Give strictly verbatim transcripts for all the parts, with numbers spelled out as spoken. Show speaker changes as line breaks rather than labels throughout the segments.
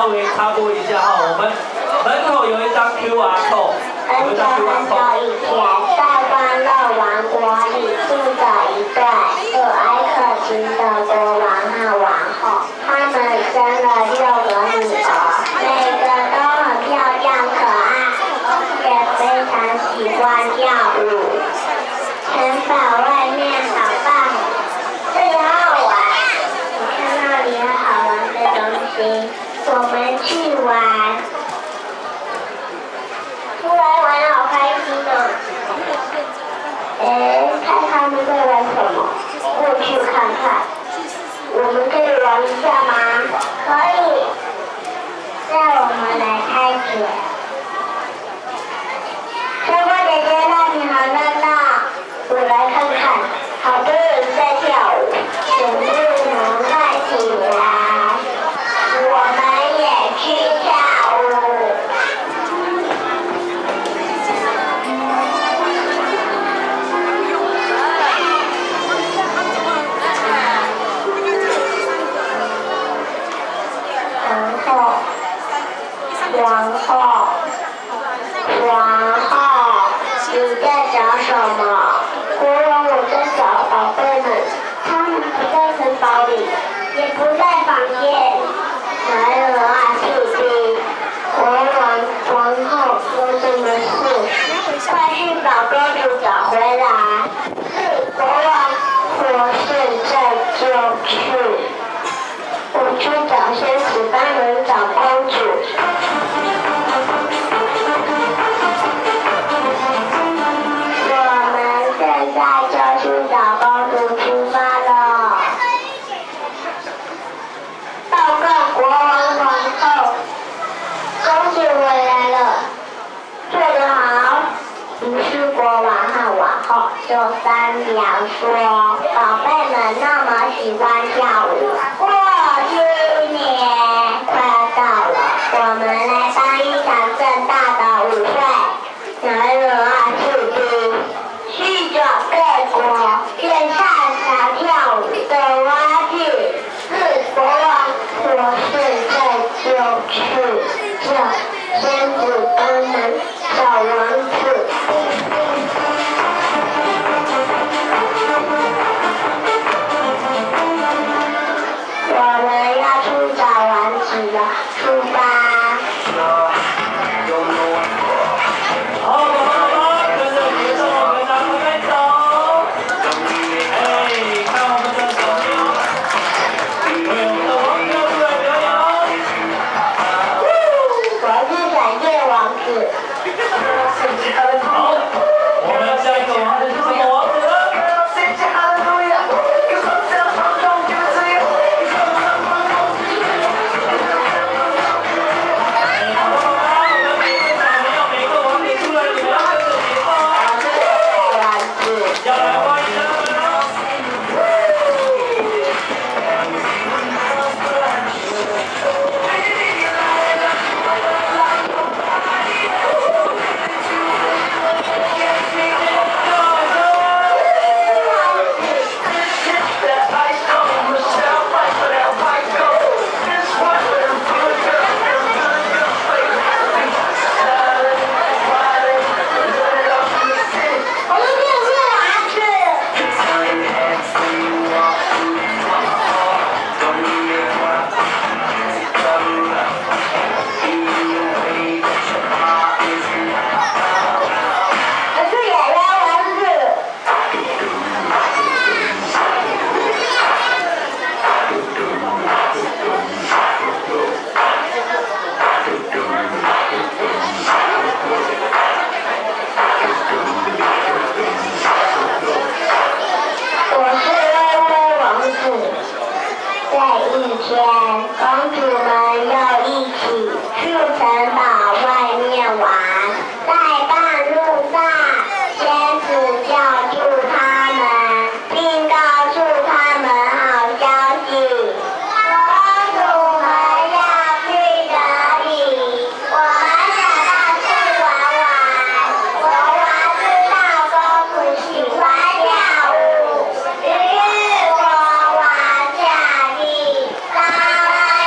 稍微插播一下哈，我们门口有一张 Q R code， 有一张 Q R code。
以前，在欢乐王国里住着一对可爱可亲的国王和王后，他们生了六个女儿，每个都很漂亮可爱，也非常喜欢跳舞。城堡外面好棒，这里好好玩。我看那里有好玩的东西，我们去玩。出来玩好开心哦！哎，看他们在玩什么？过去看看。我们可以玩一下吗？可以。让我们来开始。春花姐姐那里好热闹，我来看看，好多人在跳舞，请不能快起来，我们也去跳舞。皇后，皇后，你在找什么？国王，我在找宝贝们，他们不在城堡里，也不在房间。来了啊，弟弟！国王、皇后有什么事？快去把公主找回来！是国王，我现在就去。我去找仙子帮人找公主。我们现在就去找公主出发了。报告国王皇后，公主回来了，做得好。于是国王和王后就商量说，宝贝们那么喜欢跳舞，过新年快要到了，我们来办一场盛大的舞会。来人啊，弟弟！去找各国最擅长跳舞的蛙剧。是国王，我现在就去叫仙子帮忙找王子。我们要去找王子了，出发。
好，好，好，跟着节奏，跟着我们走。哎，看我们的小妞，为我们的王子出来表演喽！
我是闪电王子。
好，我们下一个王子是什么王子呢？公主们又一起去城堡外面玩，在半路上，仙子叫住他们，并告诉他们好消息。公主们要去哪里？我们想到处玩玩。国王知道公主喜欢跳舞，于是国王下令，让他们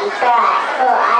一对可爱